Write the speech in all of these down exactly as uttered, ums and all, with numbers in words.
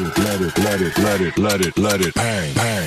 it, let it, let it, let it, let it, let it, bang, bang.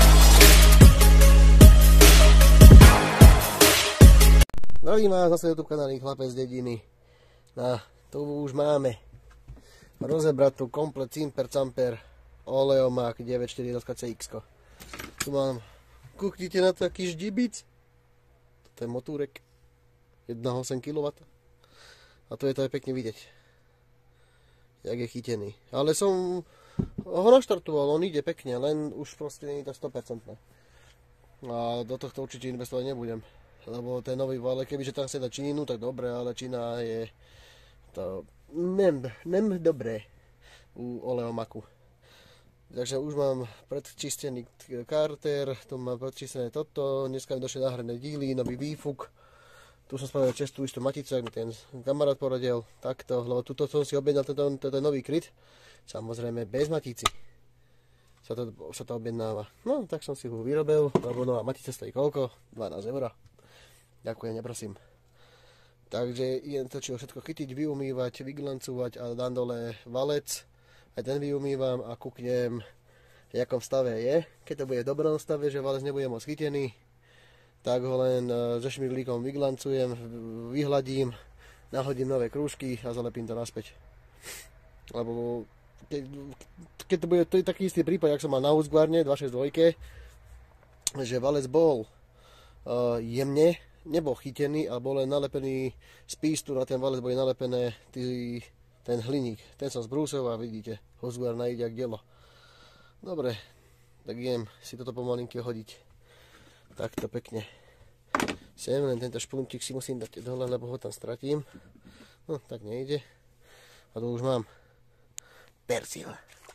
Zdravím vás zase YouTube kanáli Chlapec z dediny. No, tu už máme rozebrať tu komplet Cimper Camper Oleomak deväťsto štyridsaťjeden cé iks. Tu mám, kúknite na to, aký ždibic. To je motúrek jeden celá osem kilowattov. A tu je to aj pekne vidieť, jak je chytený. Ale som ho naštartoval, on ide pekne, len už proste nie je to sto percent. A do tohto určite investovať nebudem. Lebo ten nový valec, kebyže tam chce dať Čínu, tak dobre, ale Čína je to nem, nem dobré u Oleomaku. Takže už mám predčistený karter, tu mám predčistené toto, dneska mi došli náhradné díly, nový výfuk. Tu som spravil čestú istú maticu, ak mi ten kamarát poradil, takto, lebo tuto som si objednal tento, tento nový kryt, samozrejme bez matici sa to, sa to objednáva. No, tak som si ho vyrobil, lebo nová matica stojí koľko? dvanásť eur. Ďakujem, neprosím. Takže idem to všetko chytiť, vyumývať, vyglancovať a dám dole valec. Aj ten vyumývam a kúknem, v jakom stave je. Keď to bude v dobrom stave, že valec nebude moc chytený, tak ho len so šmirlíkom vyglancujem, vyhladím, nahodím nové krúžky a zalepím to naspäť. Lebo keď, keď to bude to je taký istý prípad, jak som mal na Husqvarne dvestošesťdesiatdva, že valec bol uh, jemne, nebol chytený a bol len nalepený z pístu, na ten valec boli nalepené tý, ten hliník. Ten som zbrúsil a vidíte, Husqvarna ide jak dielo. Dobre, tak idem si toto pomalinky hodiť. Takto pekne. Sem, len tento špuntík si musím dať dole, lebo ho tam stratím. No, tak nejde. A tu už mám persil.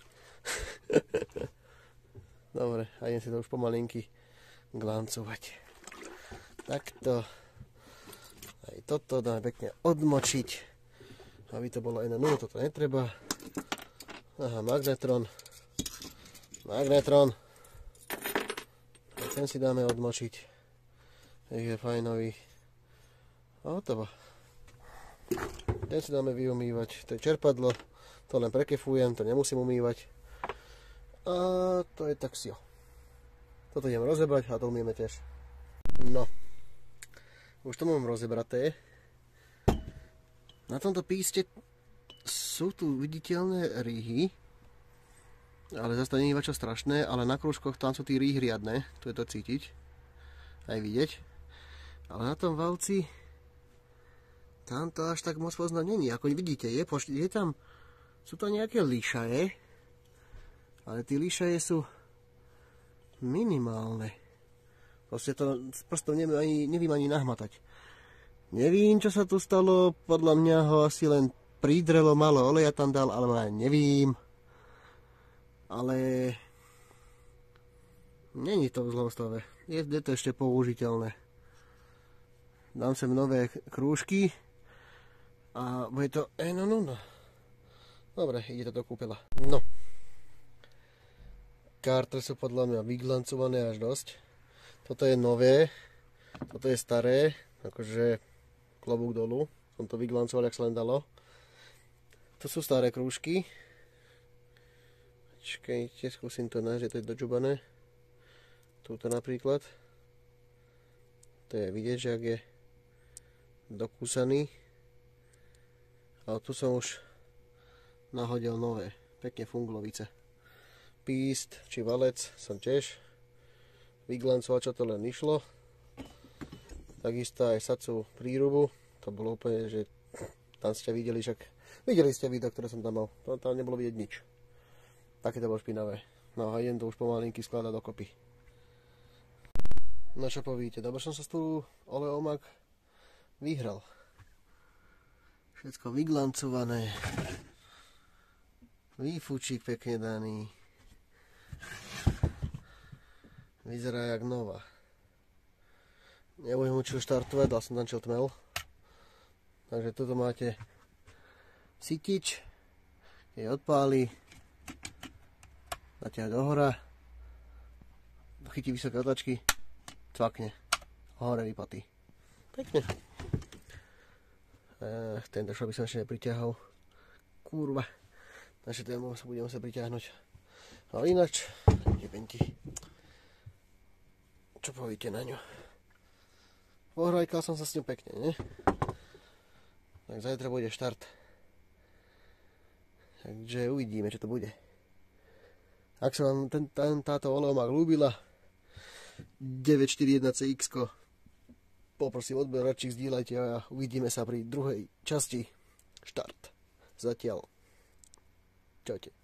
Dobre, a idem si to už pomalinky glancovať. Takto. Aj toto dáme pekne odmočiť, aby to bolo jedno. No, toto netreba. Aha, magnetron. Magnetron. A ten si dáme odmočiť. Je fajnový. A hotovo. Ten si dáme vyumývať. To je čerpadlo. To len prekefujem, to nemusím umývať. A to je taxio. Toto idem rozebrať a to umieme tiež. No. Už to mám rozebraté. Na tomto píste sú tu viditeľné rýhy. Ale zase to nie je niečo strašné, ale na krúžkoch tam sú tí rýhy riadne. Tu je to cítiť. Aj vidieť. Ale na tom valci tam to až tak moc poznať není. Ako vidíte, je, je tam, sú to nejaké líšaje. Ale tí líšaje sú minimálne. Proste to s prstom neviem ani, neviem ani nahmatať. Nevím, čo sa tu stalo. Podľa mňa ho asi len pridrelo, malo oleja tam dal, ale ja nevím. Ale není to v zlom stave. Je to ešte použiteľné. Dám sem nové krúžky a bude to eh, no, no, no. Dobre, ide to do kúpela. No. Kartre sú podľa mňa vyglancované až dosť. Toto je nové, toto je staré, akože klobúk dolu. Som to vyglancoval, jak sa len dalo. To sú staré krúžky. Čakajte, skúsim to nájsť, že to je dožubané. Tuto napríklad. To je vidieť, že ak je dokúsaný. Ale tu som už nahodil nové, pekne funglovice. Píst či valec som tiež vyglancoval, čo to len išlo. Takisto aj sacú prírubu. To bolo úplne, že tam ste videli, však videli ste video, ktoré som tam mal. Tam, tam nebolo vidieť nič. Také to bolo špinavé. No a idem to už pomalinky skladať dokopy. No čo povíte, dobre som sa tu Oleomak vyhral. Všetko vyglancované. Výfučík pekne daný. Vyzerá jak nová. Nebudem učil štartovať, dal som tam čo tmel. Takže tuto máte sytič, je odpáli, natiaľ do hora, chytí vysoké otlačky, cvakne, hore vypatí. Pekne. E, tento šlo by som ešte nepriťahol. Kurva. naše tému sa budeme sa priťahnuť. Ale ináč, jebenti. Čo povíte na ňu? Pohrajkal som sa s ňou pekne, ne? Tak zajtra bude štart. Takže uvidíme, čo to bude. Ak sa vám ten, ten, táto olejomák ľúbila, deväť štyri jeden cé iks, poprosím odberačík, zdieľajte a uvidíme sa pri druhej časti štart. Zatiaľ. Čaute.